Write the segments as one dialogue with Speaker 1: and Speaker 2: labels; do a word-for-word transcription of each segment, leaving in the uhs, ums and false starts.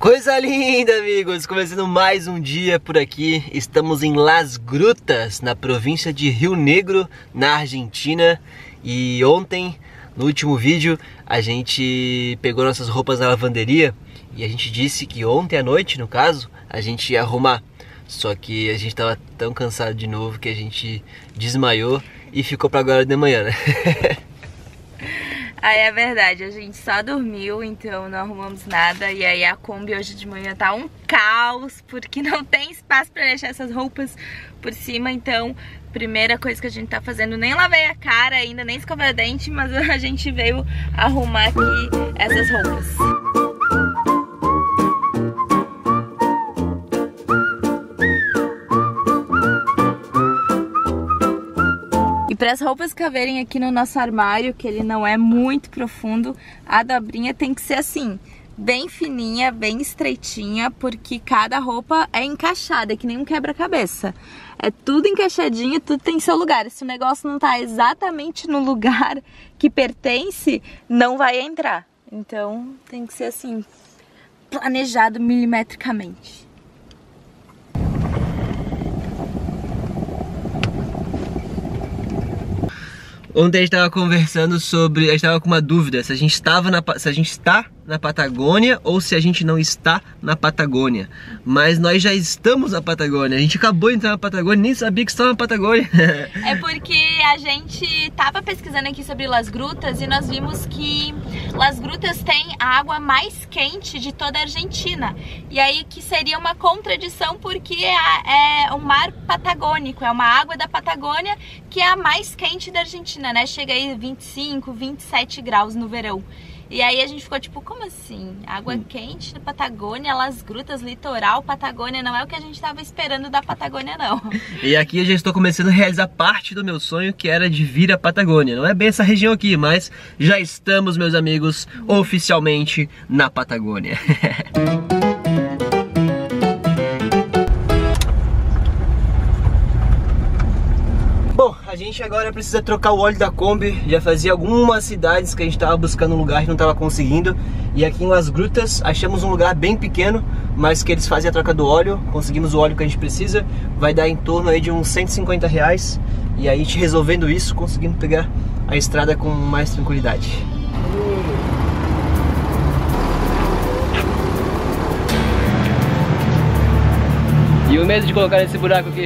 Speaker 1: Coisa linda, amigos! Começando mais um dia por aqui. Estamos em Las Grutas, na província de Rio Negro, na Argentina. E ontem, no último vídeo, a gente pegou nossas roupas na lavanderia e a gente disse que ontem à noite, no caso, a gente ia arrumar. Só que a gente tava tão cansado de novo que a gente desmaiou e ficou pra agora de manhã, né?
Speaker 2: Aí é verdade, a gente só dormiu, então não arrumamos nada. E aí a Kombi hoje de manhã tá um caos, porque não tem espaço pra deixar essas roupas por cima. Então, primeira coisa que a gente tá fazendo, nem lavei a cara ainda, nem escovei o dente, mas a gente veio arrumar aqui essas roupas. E para as roupas caberem aqui no nosso armário, que ele não é muito profundo, a dobrinha tem que ser assim, bem fininha, bem estreitinha, porque cada roupa é encaixada, é que nem um quebra-cabeça. É tudo encaixadinho, tudo tem seu lugar. Se o negócio não tá exatamente no lugar que pertence, não vai entrar. Então tem que ser assim, planejado milimetricamente.
Speaker 1: Ontem a gente estava conversando sobre, a gente estava com uma dúvida se a gente estava na, se a gente está na Patagônia ou se a gente não está na Patagônia. Mas nós já estamos na Patagônia. A gente acabou de entrar na Patagônia e nem sabia que estava na Patagônia.
Speaker 2: É porque a gente estava pesquisando aqui sobre Las Grutas e nós vimos que Las Grutas tem a água mais quente de toda a Argentina. E aí que seria uma contradição, porque é, é um mar patagônico, é uma água da Patagônia que é a mais quente da Argentina, né? Chega aí vinte e cinco, vinte e sete graus no verão. E aí a gente ficou tipo, como assim? Água hum. quente da Patagônia, Las Grutas, litoral, Patagônia, não é o que a gente estava esperando da Patagônia, não.
Speaker 1: E aqui eu já estou começando a realizar parte do meu sonho, que era de vir à Patagônia. Não é bem essa região aqui, mas já estamos, meus amigos, hum. oficialmente na Patagônia. Bom, a gente agora precisa trocar o óleo da Kombi. Já fazia algumas cidades que a gente estava buscando um lugar e não estava conseguindo. E aqui em Las Grutas achamos um lugar bem pequeno, mas que eles fazem a troca do óleo. Conseguimos o óleo que a gente precisa. Vai dar em torno aí de uns cento e cinquenta reais. E aí a gente resolvendo isso, conseguindo pegar a estrada com mais tranquilidade. E o medo de colocar nesse buraco aqui.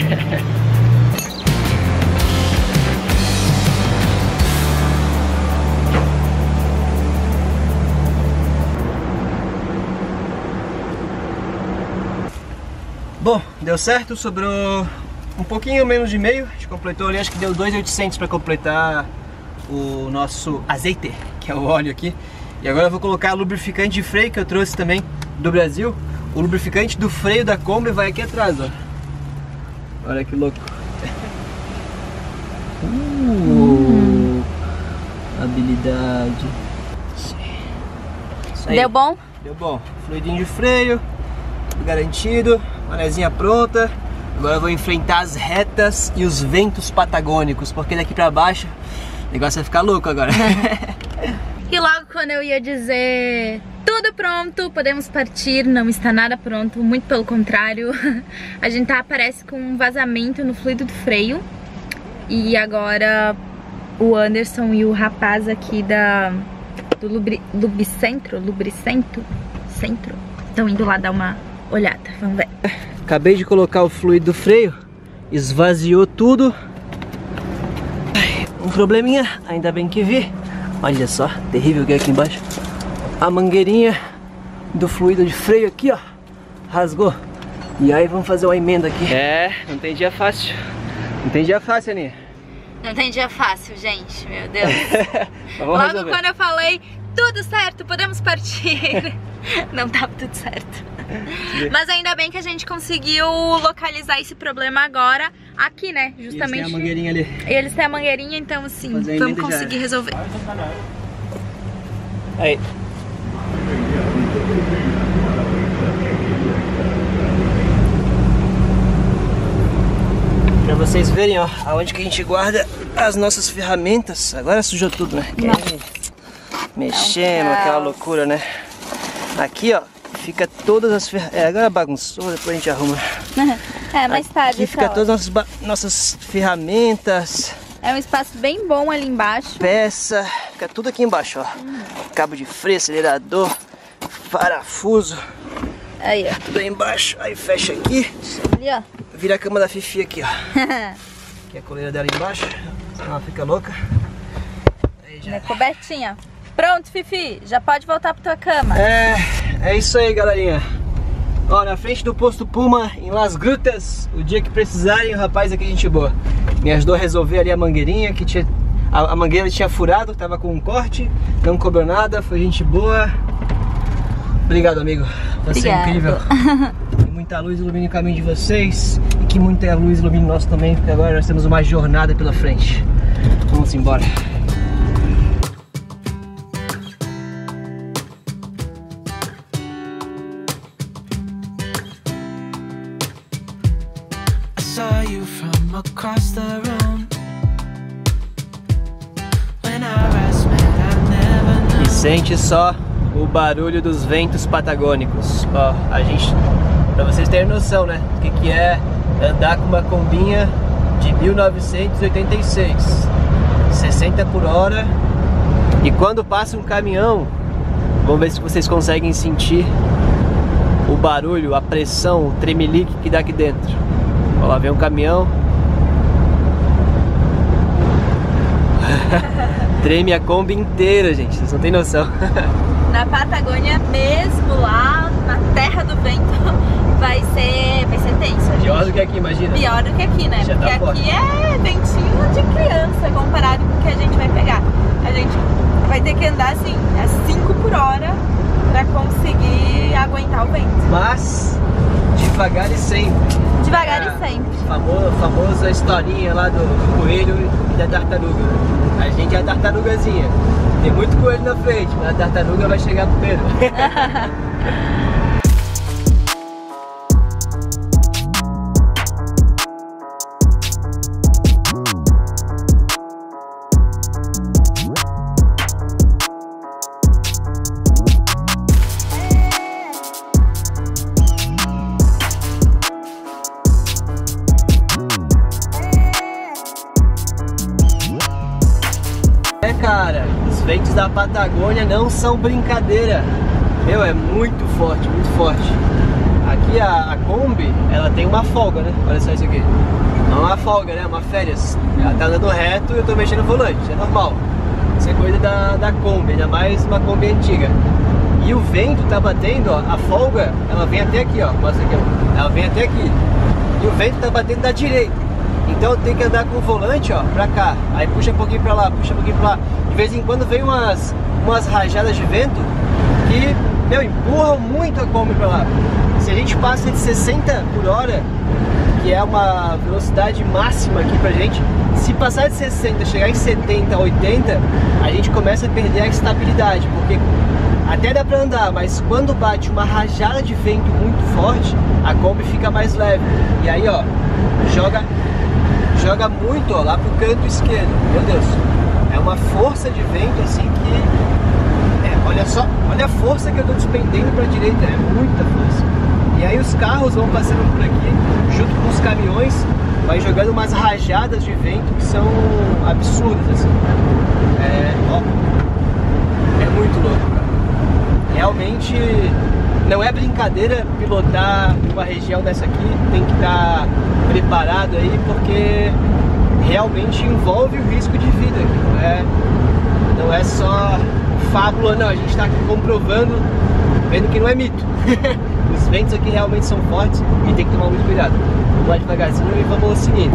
Speaker 1: Bom, deu certo, sobrou um pouquinho menos de meio, a gente completou ali, acho que deu dois mil e oitocentos para completar o nosso azeite, que é o óleo aqui. E agora eu vou colocar lubrificante de freio que eu trouxe também do Brasil. O lubrificante do freio da Kombi vai aqui atrás, ó. Olha que louco. Uh, habilidade. Isso aí.
Speaker 2: Deu bom?
Speaker 1: Deu bom. Fluidinho de freio, garantido. Manezinha pronta. Agora eu vou enfrentar as retas e os ventos patagônicos, porque daqui pra baixo o negócio vai ficar louco agora.
Speaker 2: E logo quando eu ia dizer tudo pronto, podemos partir, não está nada pronto, muito pelo contrário. A gente tá, parece com um vazamento no fluido do freio. E agora o Anderson e o rapaz aqui da do Lubri, Lubricentro, Lubricentro, Centro, estão indo lá dar uma olhada, vamos ver.
Speaker 1: Acabei de colocar o fluido do freio, esvaziou tudo. Um probleminha, ainda bem que vi. Olha só, terrível que é aqui embaixo. A mangueirinha do fluido de freio aqui, ó, rasgou. E aí vamos fazer uma emenda aqui. É, não tem dia fácil. Não tem dia fácil, Aninha. Não
Speaker 2: tem dia fácil, gente, meu Deus. Logo resolver. Quando eu falei tudo certo, podemos partir, não tava tudo certo. Mas ainda bem que a gente conseguiu localizar esse problema agora aqui, né? Justamente.
Speaker 1: Eles têm a mangueirinha ali.
Speaker 2: E eles têm a mangueirinha, então assim, vamos conseguir resolver.
Speaker 1: Aí. Pra vocês verem, ó, aonde que a gente guarda as nossas ferramentas. Agora sujou tudo, né? Mexemos, aquela loucura, né? Aqui, ó, fica todas as ferramentas. É, agora bagunçou, depois a gente arruma.
Speaker 2: É, mais tarde.
Speaker 1: Aqui fica todas as nossas, nossas ferramentas.
Speaker 2: É um espaço bem bom ali embaixo.
Speaker 1: Peça, fica tudo aqui embaixo, ó. Hum. Cabo de freio, acelerador, parafuso.
Speaker 2: Aí, ó.
Speaker 1: Tudo aí embaixo. Aí fecha aqui.
Speaker 2: Ali, ó.
Speaker 1: Vira a cama da Fifi aqui, ó. Aqui é a coleira dela embaixo. Senão ela fica louca. Aí já.
Speaker 2: É cobertinha. Pronto, Fifi. Já pode voltar pra tua cama.
Speaker 1: É, é isso aí, galerinha. Ó, na frente do posto Puma, em Las Grutas, o dia que precisarem, o rapaz aqui, gente boa, me ajudou a resolver ali a mangueirinha, que tinha, a, a mangueira tinha furado, tava com um corte, não cobrou nada, foi gente boa. Obrigado, amigo. Você é incrível. Que muita luz ilumine o caminho de vocês e que muita luz ilumine o nosso também, porque agora nós temos uma jornada pela frente. Vamos embora. E sente só o barulho dos ventos patagônicos. Ó, a gente, pra vocês terem noção, né, o que que é andar com uma combinha de mil novecentos e oitenta e seis, sessenta por hora, e quando passa um caminhão, vamos ver se vocês conseguem sentir o barulho, a pressão, o tremelique que dá aqui dentro. Ó, lá vem um caminhão. Treme a Kombi inteira, gente, vocês não tem noção.
Speaker 2: Na Patagônia mesmo, lá na terra do vento, vai ser, vai ser tenso.
Speaker 1: Pior do que aqui, imagina.
Speaker 2: Pior do que aqui, né?
Speaker 1: Já
Speaker 2: Porque
Speaker 1: tá
Speaker 2: aqui é ventinho de criança comparado com o que a gente vai pegar. A gente vai ter que andar assim, a cinco por hora pra conseguir aguentar o vento.
Speaker 1: Mas devagar e sempre.
Speaker 2: Devagar
Speaker 1: é,
Speaker 2: e sempre.
Speaker 1: Famosa, famosa historinha lá do, do coelho e da tartaruga. A gente é a tartarugazinha. Tem muito coelho na frente, mas a tartaruga vai chegar primeiro. É, cara, os ventos da Patagônia não são brincadeira. Meu, é muito forte, muito forte. Aqui a, a Kombi, ela tem uma folga, né? Olha só isso aqui. Não é uma folga, né? É uma férias. Ela tá andando reto e eu tô mexendo no volante, é normal. Isso é coisa da, da Kombi, ainda mais uma Kombi antiga. E o vento tá batendo, ó, a folga, ela vem até aqui, ó. Mostra aqui, ó. Ela vem até aqui. E o vento tá batendo da direita. Então eu tenho que andar com o volante, ó, pra cá. Aí puxa um pouquinho pra lá, puxa um pouquinho pra lá. De vez em quando vem umas, umas rajadas de vento que, meu, empurram muito a Kombi pra lá. Se a gente passa de sessenta por hora, que é uma velocidade máxima aqui pra gente, se passar de sessenta, chegar em setenta, oitenta, a gente começa a perder a estabilidade, porque até dá pra andar, mas quando bate uma rajada de vento muito forte, a Kombi fica mais leve. E aí, ó, joga... joga muito, ó, lá pro canto esquerdo. Meu Deus, é uma força de vento assim que é, olha só, olha a força que eu tô despendendo pra direita, é muita força. E aí os carros vão passando por aqui junto com os caminhões, vai jogando umas rajadas de vento que são absurdas assim. É, ó, é muito louco, cara. Realmente não é brincadeira pilotar uma região dessa aqui, tem que estar preparado aí, porque realmente envolve o risco de vida, não é, não é só fábula, não, a gente está aqui comprovando, vendo que não é mito. Os ventos aqui realmente são fortes e tem que tomar muito cuidado. Vamos lá devagarzinho e vamos seguir.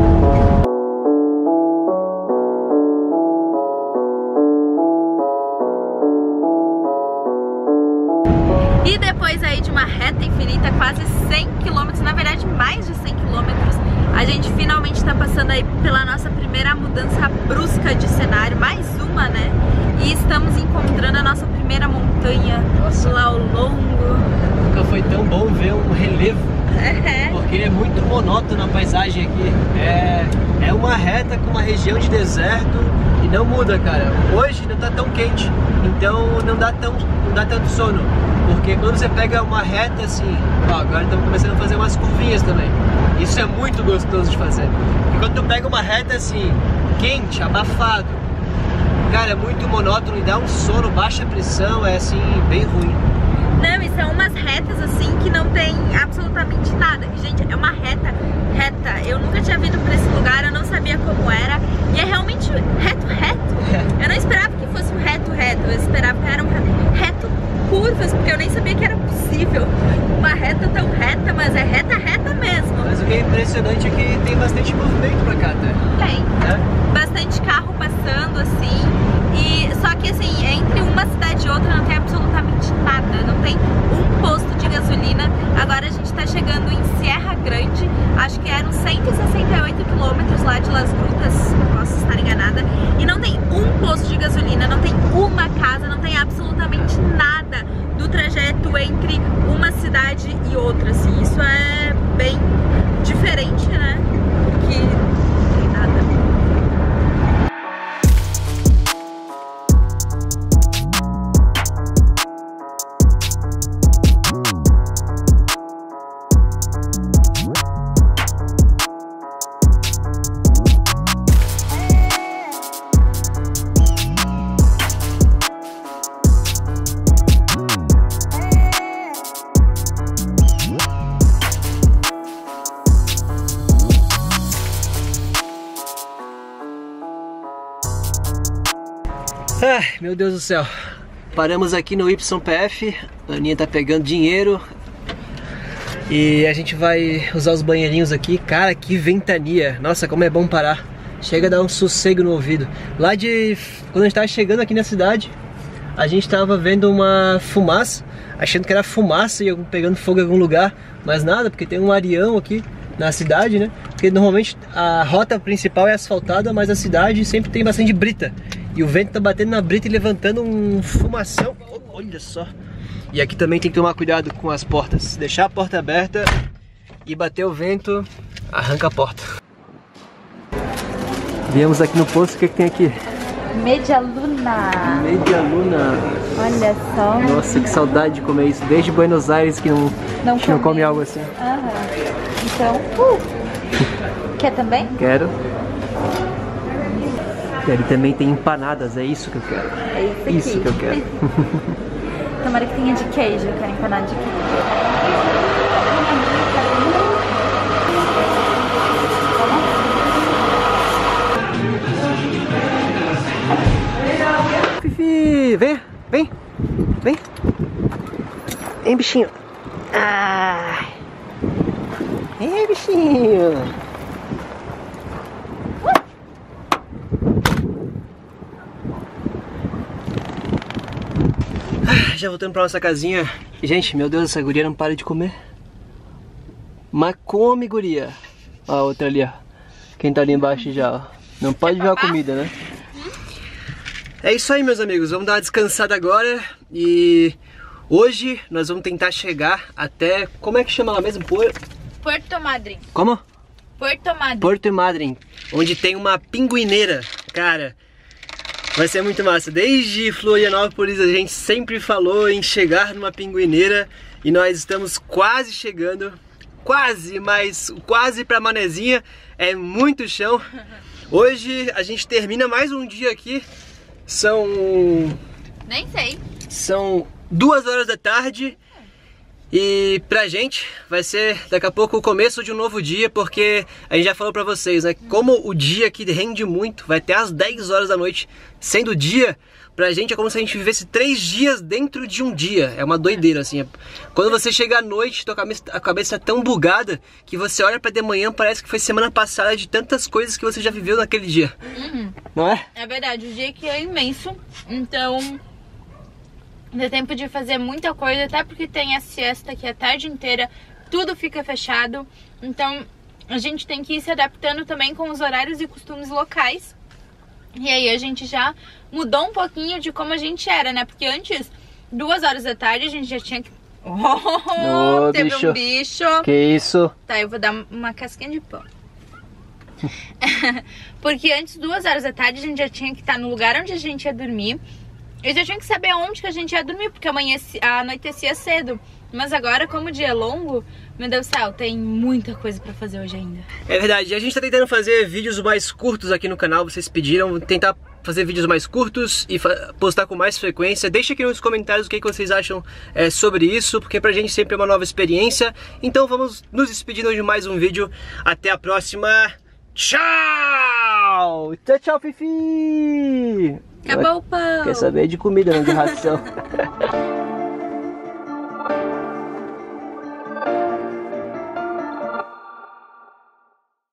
Speaker 2: E depois aí de uma reta infinita, quase cem quilômetros, na verdade mais de cem quilômetros, a gente finalmente está passando aí pela nossa primeira mudança brusca de cenário, mais uma, né? E estamos encontrando a nossa primeira montanha. Nossa, lá ao longo.
Speaker 1: Nunca foi tão bom ver um relevo, é. Porque é muito monótono a paisagem aqui. É, é uma reta com uma região de deserto e não muda, cara. Hoje não tá tão quente, então não dá, tão, não dá tanto sono. Porque quando você pega uma reta assim, ó, agora estamos começando a fazer umas curvinhas também. Isso é muito gostoso de fazer. E quando tu pega uma reta assim, quente, abafado, cara, é muito monótono e dá um sono, baixa pressão, é assim, bem ruim.
Speaker 2: Não, e são umas retas assim que não tem absolutamente nada. Gente, é uma reta, reta. Eu nunca tinha vindo pra esse lugar, eu não sabia como era. E é realmente reto, reto. Eu não esperava que fosse um reto, reto. Eu esperava que era um reto curvas, porque eu nem sabia que era possível uma reta tão reta, mas é reta, reta mesmo.
Speaker 1: Mas o que é impressionante é que tem bastante movimento pra cá, né?
Speaker 2: Tem.
Speaker 1: É?
Speaker 2: Bastante carro passando, assim. E só que assim, entre uma cidade e outra não tem absolutamente nada. Não tem um posto de gasolina. Agora a gente tá chegando em Serra Grande. Acho que eram cento e sessenta e oito quilômetros lá de Las Grutas. Posso estar enganada. E não tem um posto de gasolina, não tem uma casa, não tem absolutamente nada do trajeto entre uma cidade e outra, assim. Isso é bem diferente, né? Porque não tem nada.
Speaker 1: Ai, meu Deus do céu. Paramos aqui no Y P F. A Aninha tá pegando dinheiro. E a gente vai usar os banheirinhos aqui. Cara, que ventania. Nossa, como é bom parar. Chega a dar um sossego no ouvido. Lá de... Quando a gente tava chegando aqui na cidade, a gente tava vendo uma fumaça, achando que era fumaça e pegando fogo em algum lugar. Mas nada, porque tem um arião aqui na cidade, né? Porque normalmente a rota principal é asfaltada, mas a cidade sempre tem bastante brita. E o vento tá batendo na brita e levantando um fumação. Olha só. E aqui também tem que tomar cuidado com as portas. Se deixar a porta aberta e bater o vento, arranca a porta. Viemos aqui no posto, o que, que tem aqui?
Speaker 2: Media Luna.
Speaker 1: Media Luna.
Speaker 2: Olha só.
Speaker 1: Nossa, que saudade de comer isso. Desde Buenos Aires que não,
Speaker 2: não,
Speaker 1: que não come algo assim.
Speaker 2: Aham. Então, uh. Quer também?
Speaker 1: Quero. E ali também tem empanadas, é isso que eu quero.
Speaker 2: É isso aqui.
Speaker 1: Isso que eu quero.
Speaker 2: Tomara que tenha de queijo, eu quero empanada de queijo.
Speaker 1: Fifi, vem, vem, vem. Vem, bichinho. Ai. Vem, bichinho. Já voltando pra nossa casinha. Gente, meu Deus, essa guria não para de comer. Mas come, guria. Ó, a outra ali, ó. Quem tá ali embaixo já, ó. Não pode ver a comida, né? É isso aí, meus amigos. Vamos dar uma descansada agora. E hoje nós vamos tentar chegar até... Como é que chama lá mesmo? Por...
Speaker 2: Porto Madryn.
Speaker 1: Como?
Speaker 2: Porto Madryn.
Speaker 1: Porto Madryn. Onde tem uma pinguineira. Cara... Vai ser muito massa. Desde Florianópolis a gente sempre falou em chegar numa pinguineira e nós estamos quase chegando. Quase, mas quase pra Manezinha. É muito chão. Hoje a gente termina mais um dia aqui. São...
Speaker 2: Nem sei.
Speaker 1: São duas horas da tarde. E pra gente vai ser daqui a pouco o começo de um novo dia, porque a gente já falou pra vocês, né? Como o dia aqui rende muito, vai até às dez horas da noite sendo dia, pra gente é como se a gente vivesse três dias dentro de um dia. É uma doideira, assim. Quando você chega à noite, tua cabeça, a cabeça tá tão bugada que você olha pra de manhã, parece que foi semana passada de tantas coisas que você já viveu naquele dia.
Speaker 2: Uhum.
Speaker 1: Não é?
Speaker 2: É verdade, o dia aqui é imenso, então... dá tempo de fazer muita coisa, até porque tem a siesta aqui a tarde inteira, tudo fica fechado. Então a gente tem que ir se adaptando também com os horários e costumes locais. E aí a gente já mudou um pouquinho de como a gente era, né? Porque antes, duas horas da tarde, a gente já tinha que... Oh,
Speaker 1: Ô,
Speaker 2: teve
Speaker 1: bicho.
Speaker 2: um bicho.
Speaker 1: Que isso?
Speaker 2: Tá, eu vou dar uma casquinha de pão. Porque antes, duas horas da tarde, a gente já tinha que estar no lugar onde a gente ia dormir. Eu já tinha que saber onde que a gente ia dormir, porque amanhã anoitecia cedo. Mas agora, como o dia é longo, meu Deus do céu, tem muita coisa pra fazer hoje ainda.
Speaker 1: É verdade, a gente tá tentando fazer vídeos mais curtos aqui no canal, vocês pediram, tentar fazer vídeos mais curtos e postar com mais frequência. Deixa aqui nos comentários o que, que vocês acham é, sobre isso, porque pra gente sempre é uma nova experiência. Então vamos nos despedindo de mais um vídeo. Até a próxima. Tchau! Tchau, tchau, Fifi!
Speaker 2: Acabou o pão!
Speaker 1: Quer saber de comida, não de ração.